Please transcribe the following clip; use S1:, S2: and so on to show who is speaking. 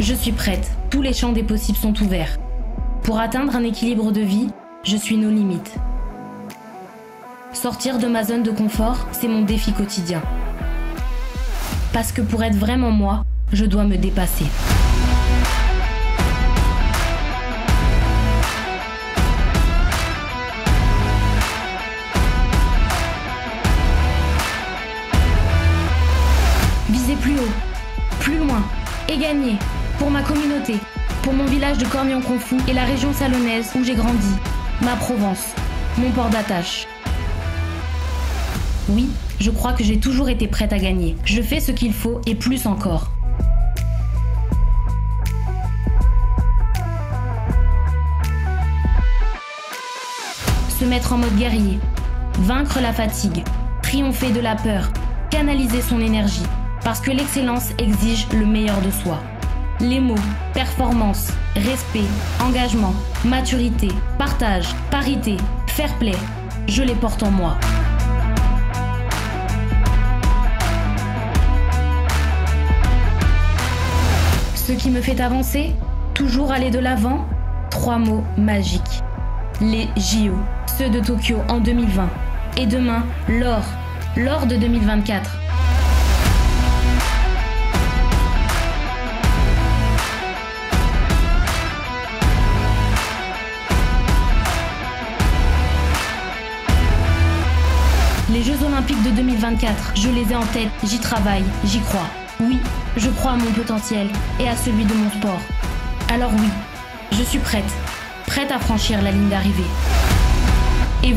S1: Je suis prête, tous les champs des possibles sont ouverts. Pour atteindre un équilibre de vie, je suis nos limites. Sortir de ma zone de confort, c'est mon défi quotidien. Parce que pour être vraiment moi, je dois me dépasser. Viser plus haut, plus loin, et gagner, pour ma communauté, pour mon village de Cormion-Confou et la région salonnaise où j'ai grandi, ma Provence, mon port d'attache. Oui, je crois que j'ai toujours été prête à gagner. Je fais ce qu'il faut et plus encore. Se mettre en mode guerrier, vaincre la fatigue, triompher de la peur, canaliser son énergie, parce que l'excellence exige le meilleur de soi. Les mots, performance, respect, engagement, maturité, partage, parité, fair play, je les porte en moi. Ce qui me fait avancer, toujours aller de l'avant, 3 mots magiques. Les JO, ceux de Tokyo en 2020. Et demain, l'or de 2024. Les Jeux Olympiques de 2024, je les ai en tête, j'y travaille, j'y crois. Oui, je crois à mon potentiel et à celui de mon sport. Alors oui, je suis prête à franchir la ligne d'arrivée. Et vous ?